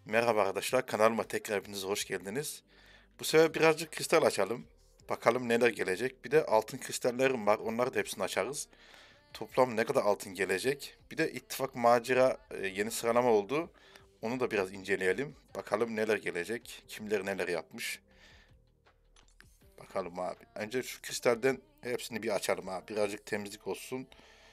Merhaba arkadaşlar, kanalıma tekrar hepiniz hoş geldiniz. Bu sefer birazcık kristal açalım. Bakalım neler gelecek. Bir de altın kristallerim var, onları da hepsini açarız. Toplam ne kadar altın gelecek? Bir de ittifak macera yeni sıralama oldu. Onu da biraz inceleyelim. Bakalım neler gelecek, kimler neler yapmış. Bakalım abi. Önce şu kristalden hepsini bir açalım abi. Birazcık temizlik olsun.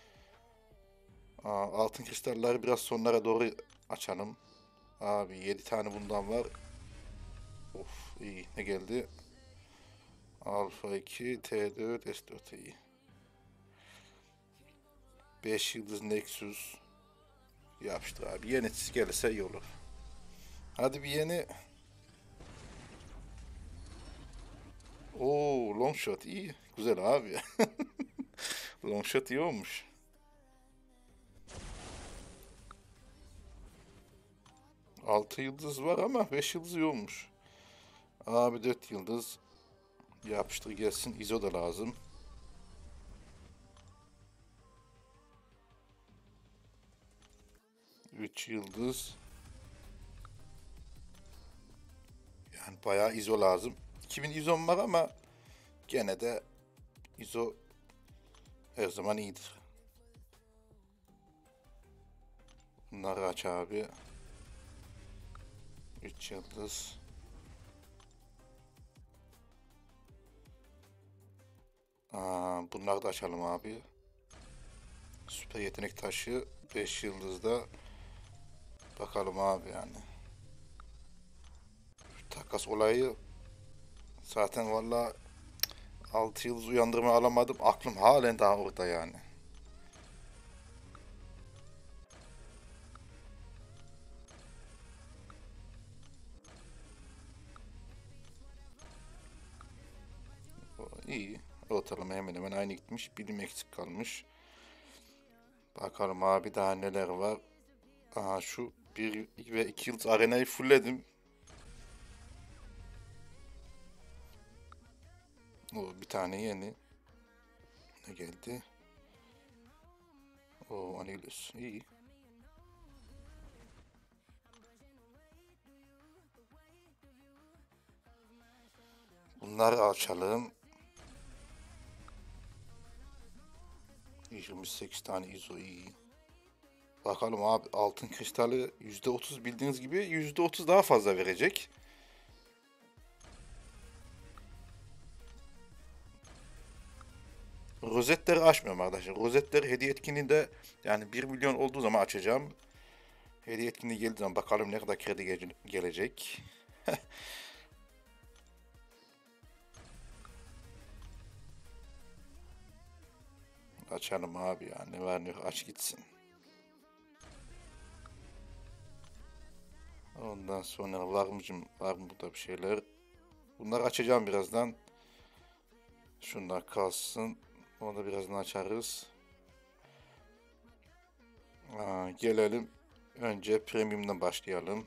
Altın kristalleri biraz sonlara doğru açalım. Abi 7 tane bundan var. Of iyi. Ne geldi? Alfa 2, T4, S4 iyi. 5 yıldız Nexus. Yapıştır abi. Yenisi gelirse iyi olur. Hadi bir yeni. Oo, long shot iyi. Güzel abi. Long shot iyi olmuş. Altı yıldız var ama 5 yıldız iyi olmuş. Abi 4 yıldız. Yapıştır gelsin. ISO da lazım. 3 yıldız. Yani bayağı ISO lazım. 2000 ISO'm var ama gene de ISO her zaman iyidir. Bunları aç abi. 3 yıldız. Bunları da açalım abi. Süper yetenek taşı 5 yıldızda. Bakalım abi yani. Şu takas olayı zaten valla 6 yıldız uyandırma alamadım. Aklım halen daha orada yani. İyi. Ortalama hemen hemen aynı gitmiş. Bilim eksik kalmış. Bakalım abi daha neler var. Şu bir ve 2 yıldız arenayı fullledim. O bir tane yeni. Ne geldi? O Anilus. İyi. Bunları açalım. 28 tane ISO iyi. Bakalım abi altın kristali %30 bildiğiniz gibi %30 daha fazla verecek. Rozetleri açmıyorum arkadaşlar. Rozetleri hediye etkinliğinde yani 1 milyon olduğu zaman açacağım. Hediye etkinliği geldiği zaman bakalım ne kadar kredi gelecek. Açalım abi ya ne var ne yok aç gitsin. Ondan sonra var mı burada bir şeyler? Bunları açacağım birazdan. Şunlar kalsın. Onu da birazdan açarız. Gelelim. Önce premium'dan başlayalım.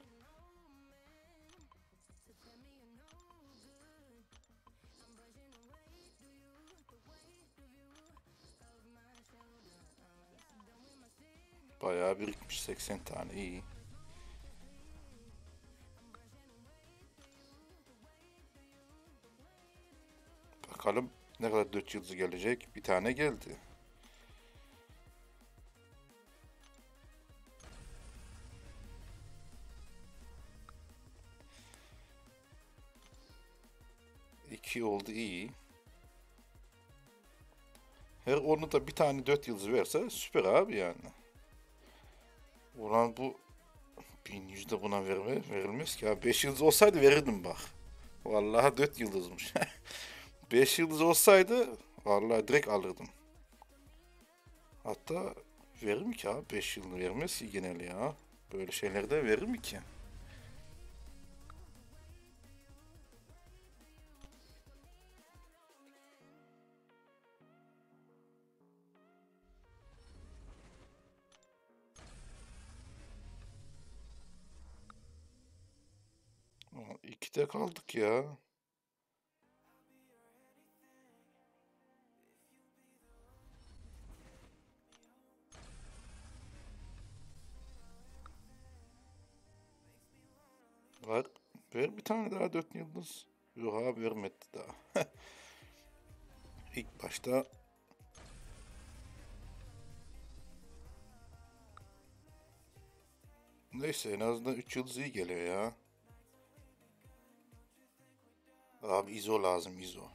Bayağı birikmiş 80 tane iyi. Bakalım ne kadar 4 yıldız gelecek. Bir tane geldi. İki oldu iyi. Her onu da bir tane 4 yıldız verse süper abi yani. Ulan bu 1100 de buna verilmez ki ya. 5 yıldız olsaydı verirdim bak. Vallahi 4 yıldızmış. 5 yıldız olsaydı vallahi direkt alırdım. Hatta verir mi ki abi? 5 yıldız vermez ki genel ya. Böyle şeylerde verir mi ki? İkide kaldık ya. Var. Ver bir tane daha 4 yıldız. Yok abi vermedi daha. İlk başta neyse en azından 3 yıldız iyi geliyor ya. Abi ISO lazım ISO.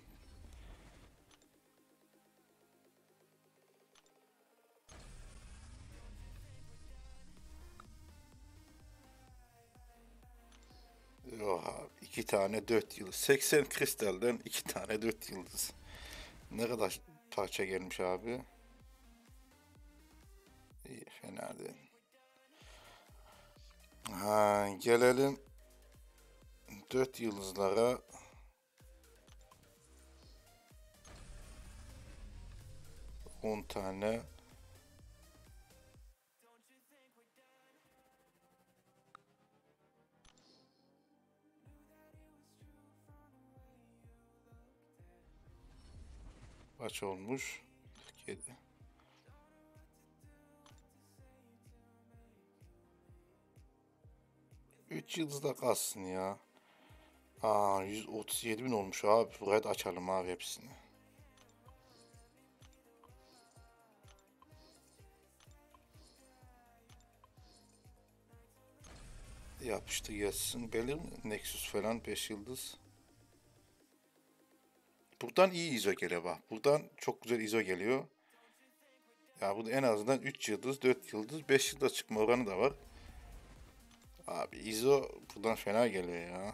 Yok abi 2 tane 4 yıldız. 80 kristalden 2 tane 4 yıldız. Ne kadar parça gelmiş abi? İyi fena değil. Ha, gelelim 4 yıldızlara. On tane. Kaç olmuş? 47. Üç yıldızda kalsın ya. Aa 137 bin olmuş abi. Buraya da açalım abi hepsini. Yapıştı gelsin. Belir mi? Nexus falan 5 yıldız. Buradan iyi ISO geliyor bak. Buradan çok güzel ISO geliyor. Ya burada en azından 3 yıldız, 4 yıldız, 5 yıldız çıkma oranı da var. Abi ISO buradan fena geliyor ya.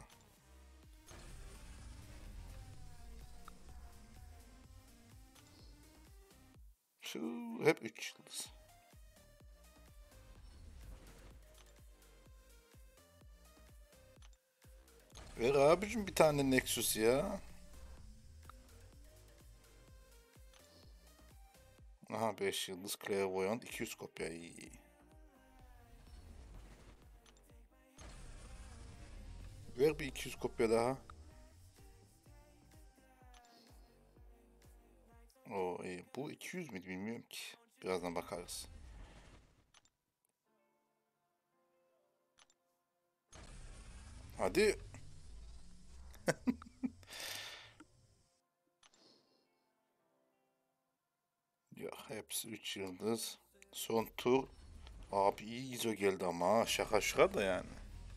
Şu hep 3 yıldız. Ver abicim bir tane Nexus ya. Aha 5 yıldız Clairvoyant 200 kopya iyi. Ver bir 200 kopya daha. O iyi. Bu 200 mi bilmiyorum ki. Birazdan bakarız. Hadi. Ya hepsi 3 yıldız. Son tur. Abi iyi ISO geldi ama ha. Şaka şaka da yani.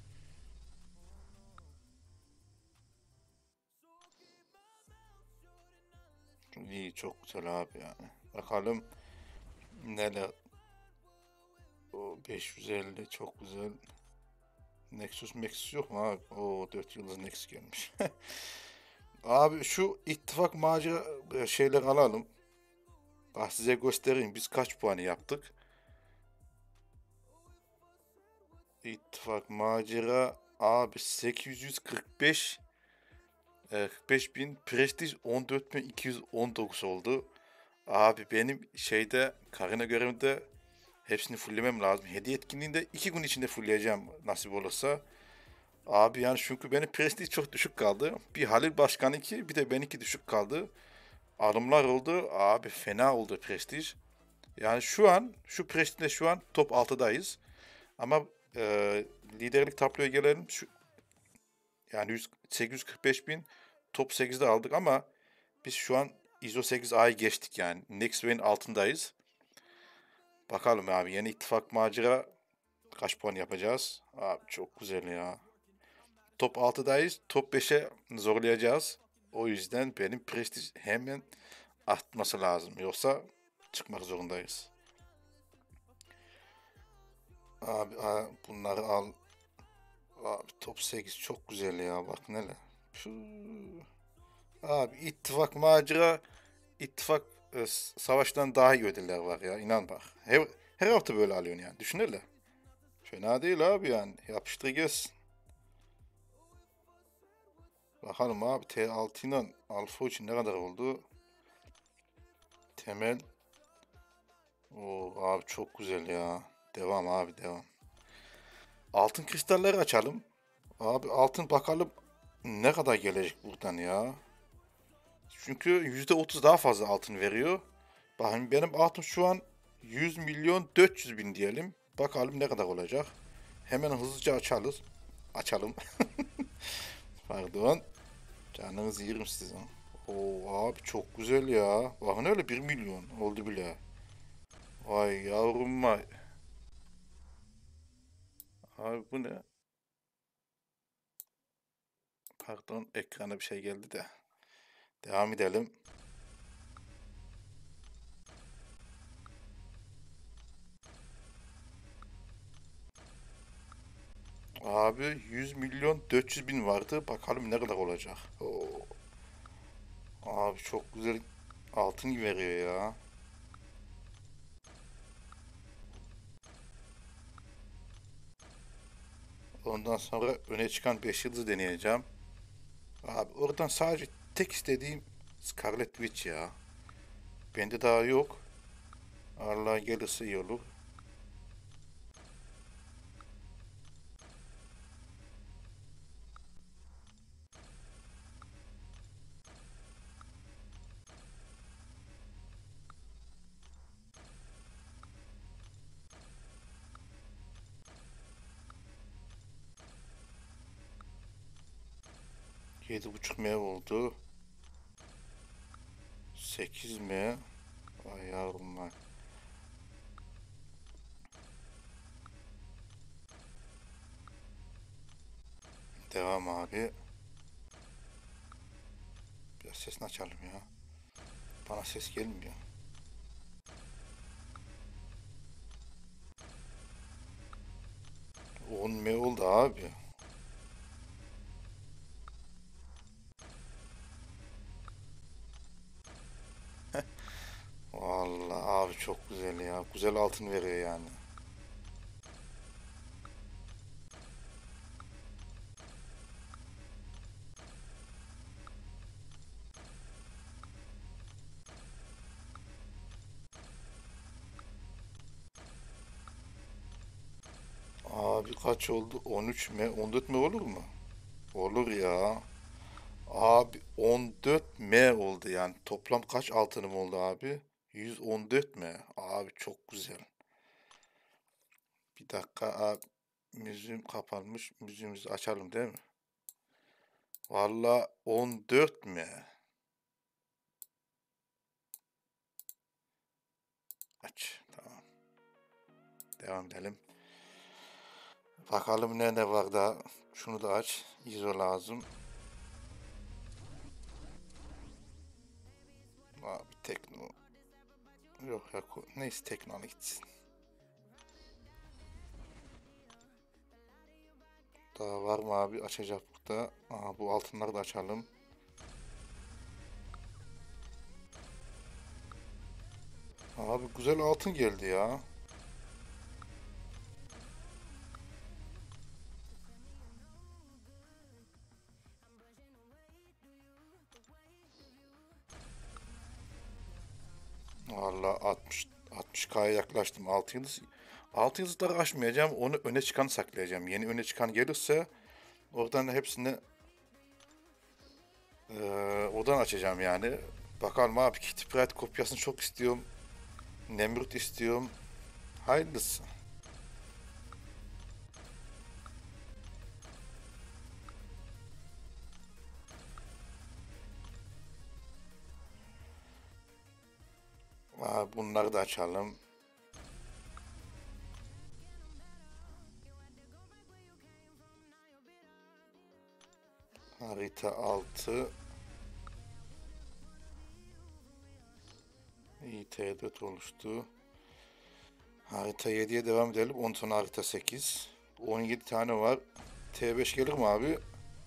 İyi çok güzel abi yani. Bakalım neler. O 550 çok güzel. Nexus Nexus yok mu abi? O 4 yıldız Nexus gelmiş. Abi şu ittifak macera şeyler alalım. Bak size göstereyim biz kaç puanı yaptık. İttifak macera abi 845 45 bin prestij 14.219 oldu. Abi benim şeyde karına görevinde hepsini fulllemem lazım. Hediye etkinliğinde 2 gün içinde fullleyeceğim nasip olursa. Abi yani çünkü benim prestij çok düşük kaldı. Bir Halil Başkan'ınki bir de benimki düşük kaldı. Alımlar oldu. Abi fena oldu prestij. Yani şu an şu prestijde şu an top 6'dayız. Ama liderlik tabloya gelelim. Yani 845 bin top 8'de aldık ama biz şu an ISO 8A'yı geçtik yani. Next Way'in altındayız. Bakalım abi yeni ittifak macera kaç puan yapacağız? Abi çok güzel ya. Top 6'dayız. Top 5'e zorlayacağız. O yüzden benim prestij hemen artması lazım. Yoksa çıkmak zorundayız. Abi bunları al. Abi top 8 çok güzel ya bak neler. Puh. Abi ittifak macera ittifak savaştan daha iyi ödüller var ya inan bak. Her hafta böyle alıyorsun yani düşün hele. Fena değil abi yani yapıştır gelsin. Bakalım abi T6 ile Alfa için ne kadar oldu? Temel. Oo abi çok güzel ya. Devam abi devam. Altın kristalleri açalım. Abi altın bakalım ne kadar gelecek buradan ya. Çünkü %30 daha fazla altın veriyor. Bakın benim altın şu an 100 milyon 400 bin diyelim. Bakalım ne kadar olacak. Hemen hızlıca açalım. açalım. Pardon. Canınızı yerim sizin. Oo abi çok güzel ya. Bakın öyle 1 milyon oldu bile. Vay yavrum vay. Abi bu ne? Pardon ekrana bir şey geldi de. Devam edelim. Abi 100 milyon 400 bin vardı. Bakalım ne kadar olacak. Oo. Abi çok güzel altın veriyor ya. Ondan sonra öne çıkan 5 yıldız deneyeceğim. Abi oradan sadece tek istediğim Scarlet Witch ya. Bende daha yok. Allah gelirse iyi olur. Yedi buçuk M oldu. 8 M. Vay yavrum vay. Devam abi. Biraz sesini açalım ya. Bana ses gelmiyor. 10 M oldu abi. Vallahi abi çok güzel ya. Güzel altın veriyor yani. Abi kaç oldu? 13 mi? 14 mi olur mu? Olur ya. Abi 14 M oldu yani. Toplam kaç altınım oldu abi? 114 mi? Abi çok güzel. Bir dakika abi. Müziğim kapanmış. Müziğimizi açalım değil mi? Valla 14 mi? Aç. Tamam. Devam edelim. Bakalım ne var da. Şunu da aç. ISO lazım. Abi tekno. Yok ya. Neyse tekno gitsin. Daha var mı abi? Açacak burada. Aha, bu altınları da açalım. Abi güzel altın geldi ya. Valla 60K'ya yaklaştım. 6 yıldız. 6 yıldızları aşmayacağım. Onu öne çıkan saklayacağım. Yeni öne çıkan gelirse oradan hepsini oradan açacağım yani. Bakalım abi Kitty Pryde kopyasını çok istiyorum. Nemrut istiyorum. Hayırlısı. Abi bunları da açalım. Harita 6. IT4 oluştu. Harita 7'ye devam edelim. 10 tane harita 8. 17 tane var. T5 gelir mi abi?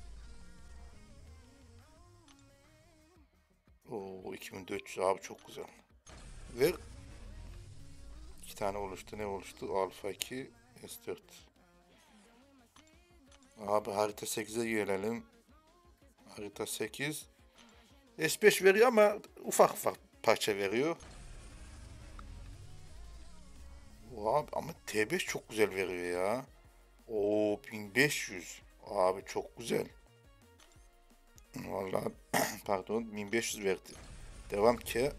Oo 2400 abi çok güzel. Ve 2 tane oluştu. Ne oluştu? Alfa 2 S4. Abi harita 8'e gelelim. Harita 8. S5 veriyor ama ufak ufak parça veriyor. Abi ama T5 çok güzel veriyor ya. Oo 1500. Abi çok güzel. Vallahi pardon 1500 verdi. Devam ki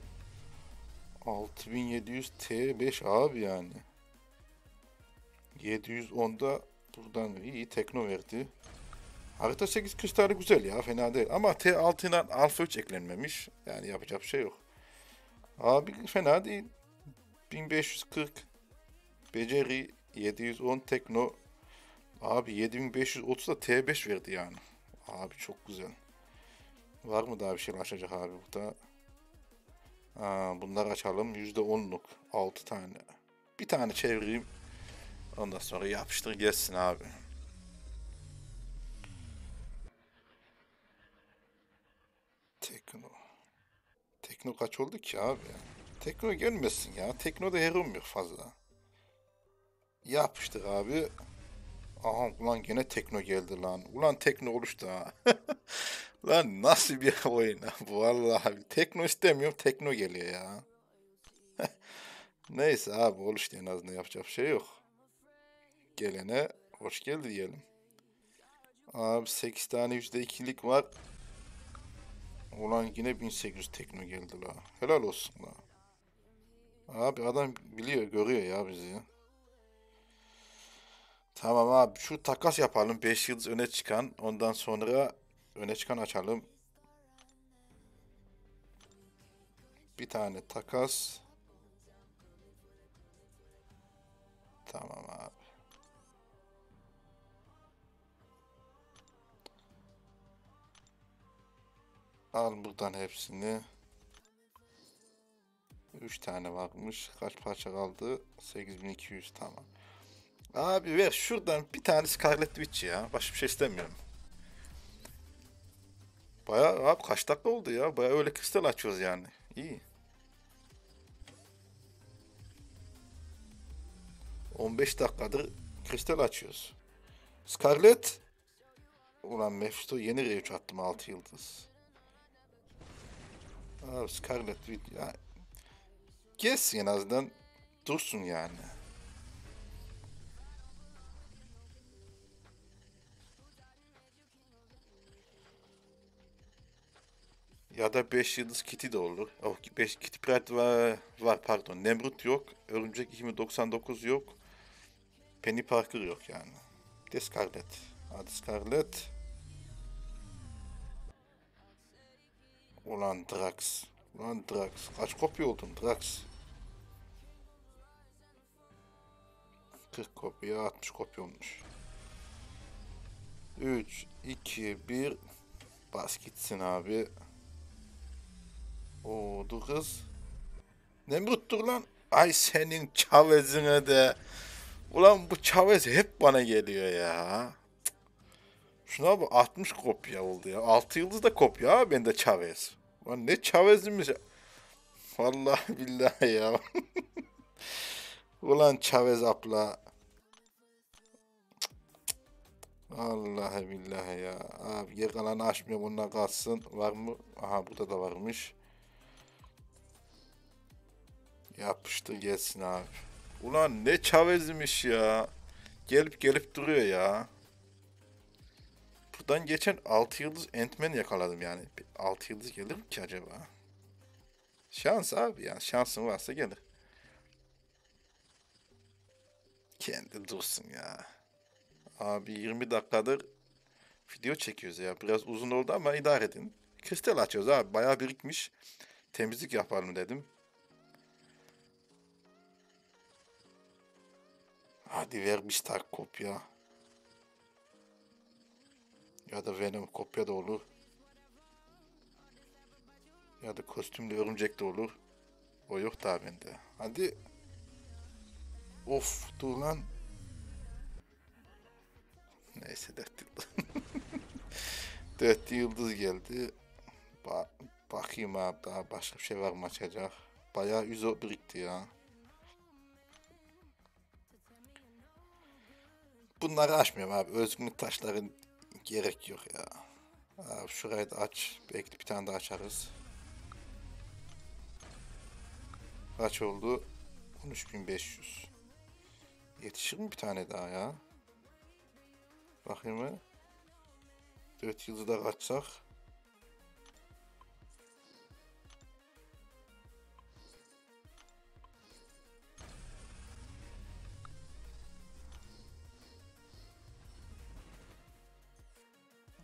6700 T5 abi yani. 710'da Buradan iyi tekno verdi. Harita 8 kristali güzel ya, fena değil. Ama T6 ile Alpha 3 eklenmemiş. Yani yapacak bir şey yok. Abi fena değil. 1540 beceri, 710 tekno. Abi 7530 da T5 verdi yani. Abi çok güzel. Var mı daha bir şey açacak abi burada? Bunları açalım. %10'luk 6 tane. Bir tane çevireyim. Ondan sonra yapıştır gelsin abi. Tekno. Tekno kaç oldu ki abi? Tekno gelmesin ya. Teknoda herum yok fazla. Yapıştır abi. Aha ulan gene tekno geldi lan. Ulan tekno oluştu ha. Lan nasıl bir oyun ha bu, vallahi. Tekno istemiyorum, tekno geliyor ya. Neyse abi, oluştu en azından, yapacak bir şey yok. Gelene hoş geldi diyelim. Abi 8 tane %2'lik var. Ulan yine 1800 tekno geldi la. Helal olsun la. Abi adam biliyor, görüyor ya bizi. Tamam abi, şu takas yapalım. 5 yıldız öne çıkan. Ondan sonra öne çıkan açalım. Bir tane takas. Tamam abi. Al buradan hepsini. 3 tane varmış. Kaç parça kaldı? 8200, tamam. Abi ver şuradan bir tane Scarlet Witch ya. Başka bir şey istemiyorum. Baya abi, kaç dakika oldu ya? Baya öyle kristal açıyoruz yani. İyi. 15 dakikadır kristal açıyoruz. Scarlet. Ulan Mephisto yeni R3 attım, 6 yıldız. Abi Scarlet Witch ya. Gelsin en azından. Dursun yani. Ya da 5 yıldız Kitty de olur. Oh, 5 Kitty Pryde var pardon. Nemrut yok. Örümcek 2099 yok. Penny Parker yok yani. Bir de Scarlet. Hadi Scarlet. Ulan Drax. Ulan Drax. Kaç kopya oldun Drax? 40 kopya, 60 kopya olmuş. 3, 2, 1. Bas gitsin abi. Oo dur kız. Nemrut dur lan. Ay senin Chavez'ine de. Ulan bu Chavez hep bana geliyor ya. Şuna bak, 60 kopya oldu ya. 6 yıldız da kopya ha bende Chavez. Lan ne Chavez'imiz ya. Vallahi billahi ya. Ulan Chavez abla. Vallahi billahi ya. Abi geri kalanı açmıyor, bundan kalsın. Var mı? Aha burada da varmış. Yapıştır gelsin abi. Ulan ne Chavez'miş ya. Gelip gelip duruyor ya. Buradan geçen 6 yıldız Ant-Man yakaladım yani. 6 yıldız gelir mi ki acaba? Şans abi ya. Şansın varsa gelir. Kendi dursun ya. Abi 20 dakikadır video çekiyoruz ya. Biraz uzun oldu ama idare edin. Kristal açıyoruz abi. Bayağı birikmiş. Temizlik yapalım dedim. Hadi ver bir star kopya. Ya da Venom kopya da olur. Ya da kostümlü örümcek de olur. O yok daha bende. Hadi. Of dur lan. Neyse 4 yıldız. 4 yıldız geldi. Ba bakayım abi, daha başka bir şey var mı açacak. Bayağı yüz birikti ya. Bunları açmıyorum abi. Özgünlük taşları gerek yok ya. Abi şurayı da aç. Belki bir tane daha açarız. Kaç oldu? 13.500. Yetişir mi bir tane daha ya? Bakayım mı? 4 yıldızı da kaçsak.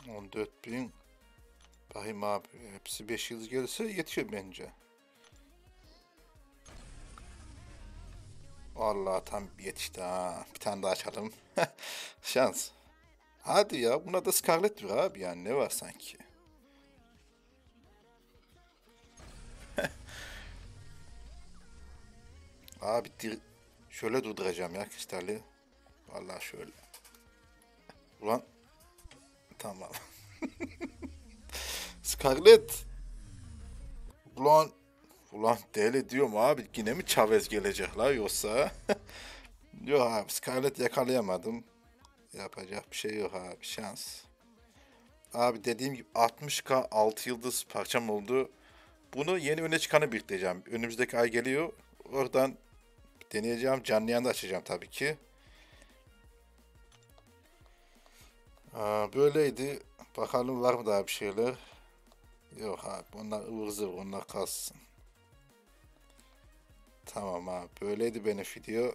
14.000. Bakayım abi. Hepsi 5 yıldız gelirse yetiyor bence. Vallahi tam yetişti ha. Bir tane daha açalım. Şans. Hadi ya, buna da Scarlet ver abi, yani ne var sanki. Abi şöyle durduracağım ya kristali. Vallahi şöyle. Ulan tamam. Scarlet. Ulan. Ulan deli diyorum abi, yine mi Chavez gelecek la yoksa? Yok abi, Scarlet yakalayamadım. Yapacak bir şey yok abi, şans. Abi dediğim gibi 60k 6 yıldız parçam oldu. Bunu yeni öne çıkanı biriktireceğim. Önümüzdeki ay geliyor. Oradan deneyeceğim. Canlı yayında açacağım tabii ki. Böyleydi. Bakalım var mı daha bir şeyler? Yok abi. Onlar ıvır zıvır. Onlar kalsın. Tamam abi. Böyleydi benim video.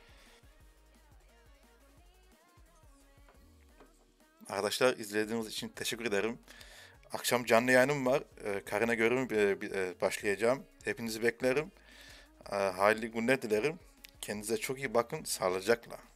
Arkadaşlar izlediğiniz için teşekkür ederim. Akşam canlı yayınım var. Karına görüm başlayacağım. Hepinizi beklerim. Hayırlı günler dilerim. Kendinize çok iyi bakın. Sağlıcakla.